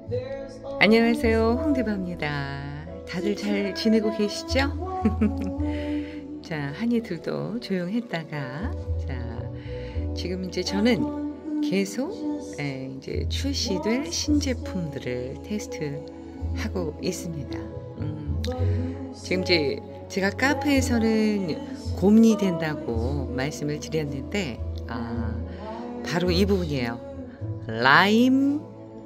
안녕하세요, 홍대바입니다. 다들 잘 지내고 계시죠? 자, 한이들도 조용했다가, 자, 지금 이제 저는 계속 이제 출시될 신제품들을 테스트하고 있습니다. 지금 이제 제가 카페에서는 고민이 된다고 말씀을 드렸는데, 바로 이 부분이에요. 라임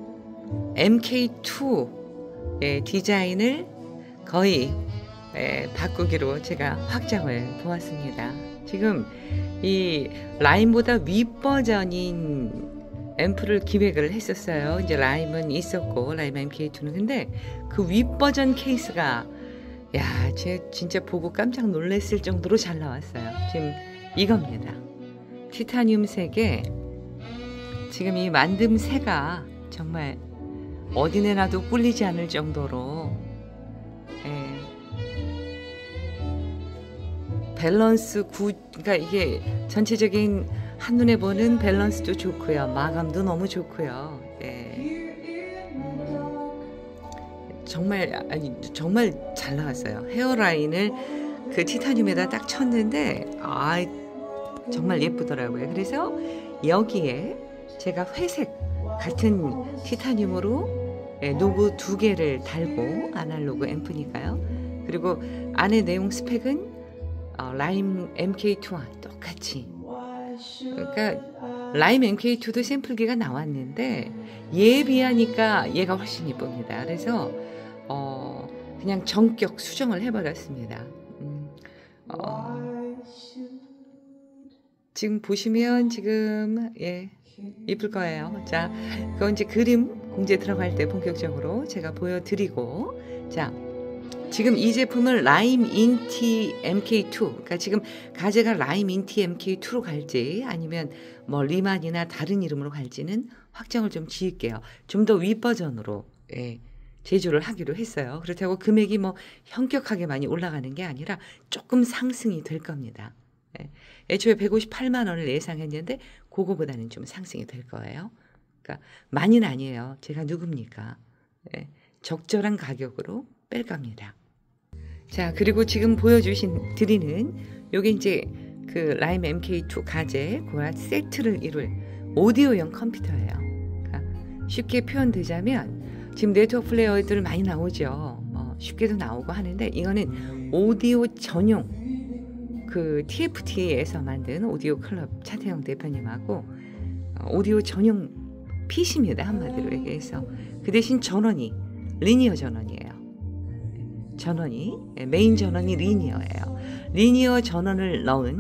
MK2의 디자인을 거의 바꾸기로 제가 확정을 보았습니다. 지금 이 라임보다 윗버전인 앰프를 기획을 했었어요. 이제 라임은 있었고 라임 MK2는. 근데 그 윗버전 케이스가 제가 진짜 보고 깜짝 놀랐을 정도로 잘 나왔어요. 지금 이겁니다. 티타늄색에 지금 이 만듦새가 정말 어디 내놔도 꿀리지 않을 정도로 밸런스 그러니까 이게 전체적인 한눈에 보는 밸런스도 좋고요, 마감도 너무 좋고요. 정말 잘 나왔어요. 헤어라인을 그 티타늄에다 딱 쳤는데 정말 예쁘더라고요. 그래서 여기에 제가 회색 같은 티타늄으로 노브 2개를 달고, 아날로그 앰프니까요. 그리고 안에 내용 스펙은 라임 MK2와 똑같이, 그러니까 라임 MK2도 샘플기가 나왔는데 얘에 비하니까 얘가 훨씬 이쁩니다. 그래서 그냥 전격 수정을 해버렸습니다. 지금 보시면 지금 이쁠 거예요. 자, 그건 이제 그림 공제 들어갈 때 본격적으로 제가 보여드리고, 자, 지금 이 제품을 라임 인티 MK2, 그러니까 지금 가제가 라임 인티 MK2로 갈지 아니면 뭐 리만이나 다른 이름으로 갈지는 확정을 좀 지을게요. 좀 더 윗버전으로 제조를 하기로 했어요. 그렇다고 금액이 뭐 현격하게 많이 올라가는 게 아니라 조금 상승이 될 겁니다. 애초에 158만 원을 예상했는데 그거보다는 좀 상승이 될 거예요. 그러니까 많이는 아니에요. 제가 누굽니까? 적절한 가격으로 뺄 겁니다. 자, 그리고 지금 드리는 요게 이제 그 라임 MK2 가제 그와 세트를 이룰 오디오용 컴퓨터예요. 그러니까 쉽게 표현되자면 지금 네트워크 플레이어들 많이 나오죠. 쉽게도 나오고 하는데 이거는 오디오 전용, 그 TFT에서 만든 오디오 클럽 차태영 대표님하고 오디오 전용 PC입니다. 한마디로 얘기해서. 그 대신 전원이 리니어 전원이에요. 메인 전원이 리니어예요. 리니어 전원을 넣은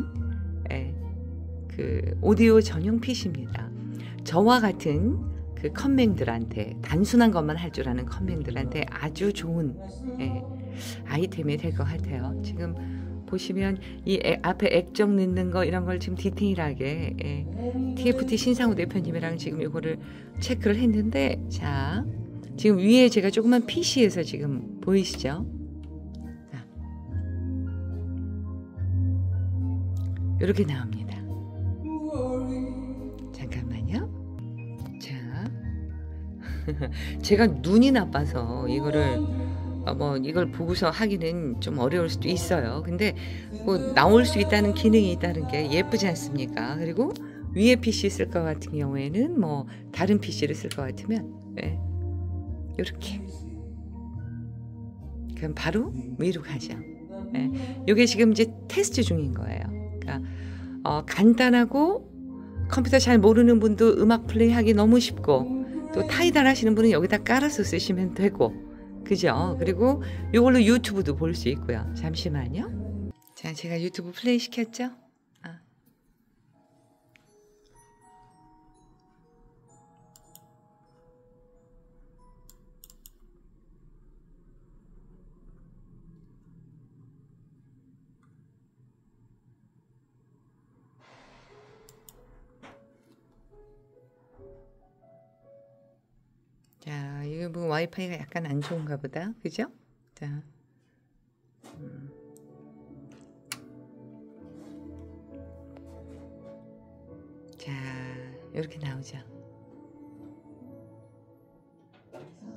그 오디오 전용 PC입니다. 저와 같은 그 컴맹들한테, 단순한 것만 할 줄 아는 컴맹들한테 아주 좋은 아이템이 될 것 같아요. 지금 보시면 이 앞에 액정 넣는 거 이런 걸 지금 디테일하게 TFT 신상우 대표님이랑 지금 이거를 체크를 했는데, 자, 지금 위에 제가 조그만 PC에서 지금 보이시죠? 자, 이렇게 나옵니다. 잠깐만요. 자, 제가 눈이 나빠서 이걸 보고서 하기는 좀 어려울 수도 있어요. 근데 뭐 나올 수 있다는 기능이 있다는 게 예쁘지 않습니까? 그리고 위에 PC 쓸 것 같은 경우에는 뭐 다른 PC를 쓸 것 같으면 이렇게 그럼 바로 위로 가죠. 이게 지금 이제 테스트 중인 거예요. 그러니까 간단하고 컴퓨터 잘 모르는 분도 음악 플레이하기 너무 쉽고, 또 타이달 하시는 분은 여기다 깔아서 쓰시면 되고, 그죠? 그리고 이걸로 유튜브도 볼 수 있고요. 잠시만요. 자, 제가 유튜브 플레이 시켰죠? 자, 이거 뭐 와이파이가 약간 안 좋은가 보다. 그죠? 자. 자, 이렇게 나오죠.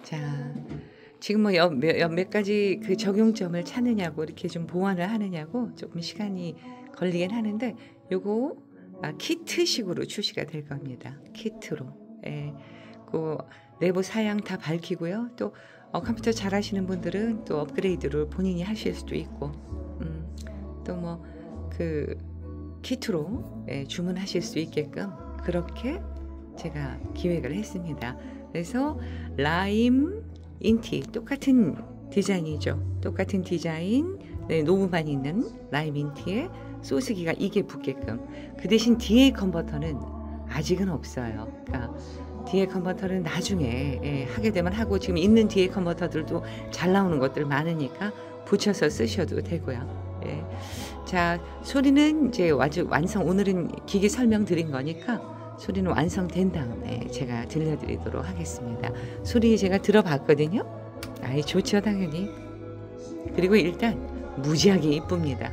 자, 지금 뭐 몇 가지 그 적용점을 찾느냐고 이렇게 좀 보완을 하느냐고 조금 시간이 걸리긴 하는데 요거 키트식으로 출시가 될 겁니다. 키트로. 예. 그 내부 사양 다 밝히고요. 또 컴퓨터 잘 하시는 분들은 또 업그레이드를 본인이 하실 수도 있고 또 뭐 그 키트로 주문하실 수 있게끔 그렇게 제가 기획을 했습니다. 그래서 라임 인티 똑같은 디자인이죠. 똑같은 디자인 노브만 있는 라임 인티에 소스기가 이게 붙게끔 그 대신 DA 컨버터는 아직은 없어요. 그러니까 DA 컨버터는 나중에 하게 되면 하고 지금 있는 DA 컨버터들도 잘 나오는 것들 많으니까 붙여서 쓰셔도 되고요. 예. 자, 소리는 이제 완성 오늘은 기기 설명 드린 거니까 소리는 완성된 다음에 제가 들려드리도록 하겠습니다. 소리 제가 들어봤거든요. 아이 좋죠 당연히. 그리고 일단 무지하게 이쁩니다.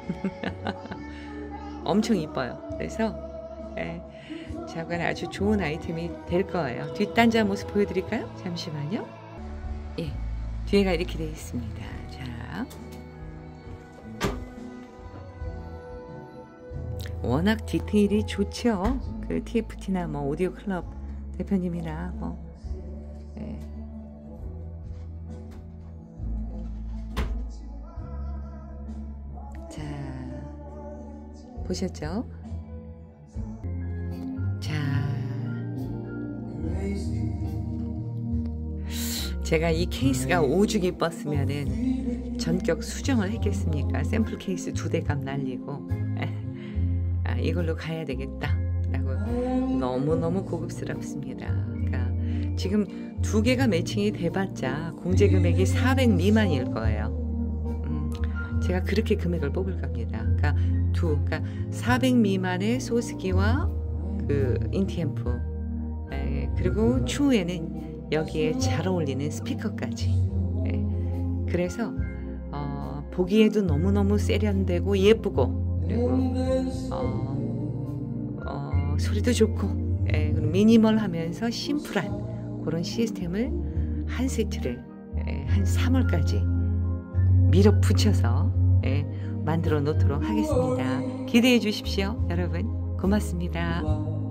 엄청 이뻐요. 그래서 저건 아주 좋은 아이템이 될 거예요. 뒷단자 모습 보여드릴까요? 잠시만요. 예, 뒤에가 이렇게 되어 있습니다. 자, 워낙 디테일이 좋죠. 그 TFT나 뭐 오디오 클럽 대표님이나 뭐 자, 보셨죠? 자, 제가 이 케이스가 오죽 이뻤으면은 전격 수정을 했겠습니까? 샘플 케이스 2대 값 날리고 이걸로 가야 되겠다 라고 너무너무 고급스럽습니다. 그러니까 지금 2개가 매칭이 돼봤자 공제 금액이 400 미만일 거예요. 제가 그렇게 금액을 뽑을 겁니다. 그러니까 400 미만의 소스기와 그 인티앰프 그리고 추후에는 여기에 잘 어울리는 스피커까지. 그래서 보기에도 너무너무 세련되고 예쁘고 그리고 소리도 좋고 그리고 미니멀하면서 심플한 그런 시스템을 한 세트를 한 3월까지 밀어붙여서 만들어 놓도록 하겠습니다. 기대해 주십시오. 여러분 고맙습니다.